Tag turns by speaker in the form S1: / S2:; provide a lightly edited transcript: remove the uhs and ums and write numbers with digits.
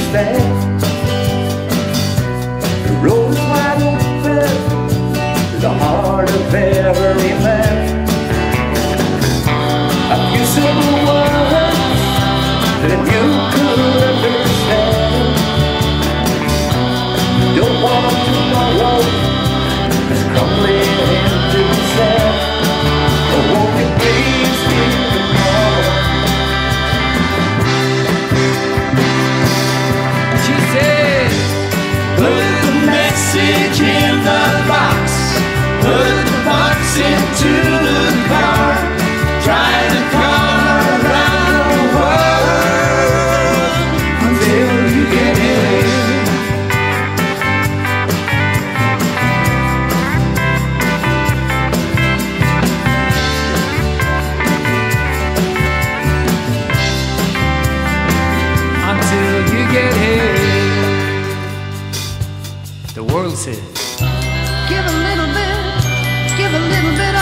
S1: understand. The road's wide open to the heart of every man. A few simple words that you could understand. Don't want tomorrow is crumbling into sand. But won't you please hear the call? She said, put the message in the box, put the box into the car, try to come around the world until you get here. Until you get here. The world says, give a little bit